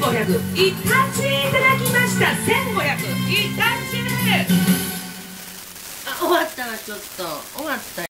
1500イタチいただきました。1500イタチ。あ、終わったわ。ちょっと終わった。